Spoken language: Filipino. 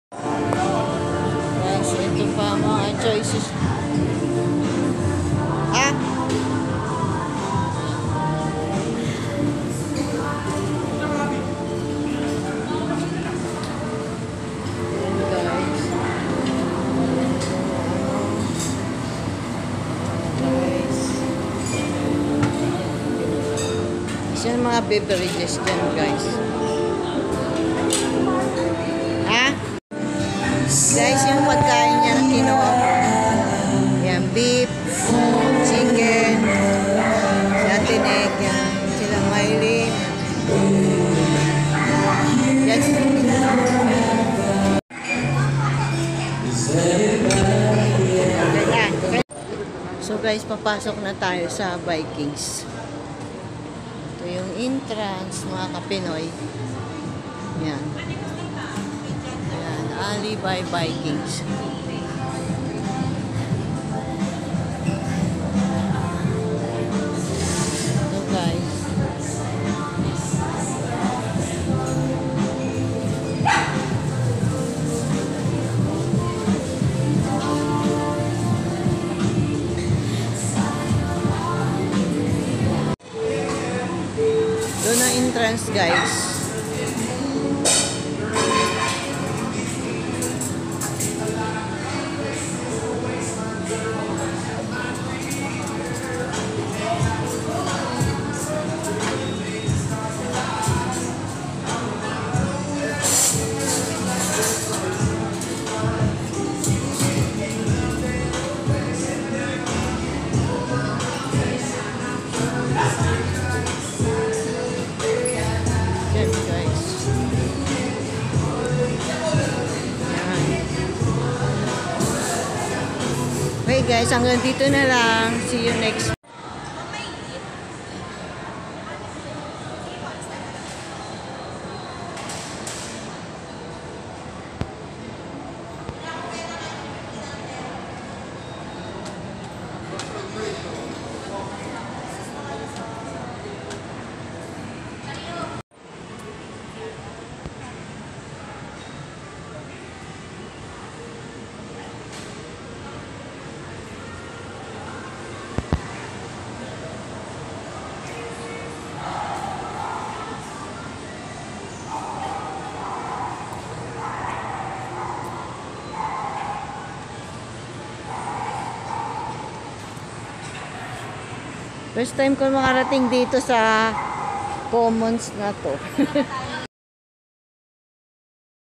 Guys, ito pa mga choices. Ah! Yung mga beverages dyan, guys. Ha? Guys, yung pagkain niya na kinuha ko. Yan, beef, chicken, satinig, yan. Sila Mylene. Yan. Ganyan. So guys, papasok na tayo sa Vikings. Ito yung entrance, mga kapinoy. Yan. Yan, Ali by Vikings. So guys. Doon ang entrance, guys. Okay guys, hanggang dito na lang. See you next. First time ko makarating dito sa commons na to.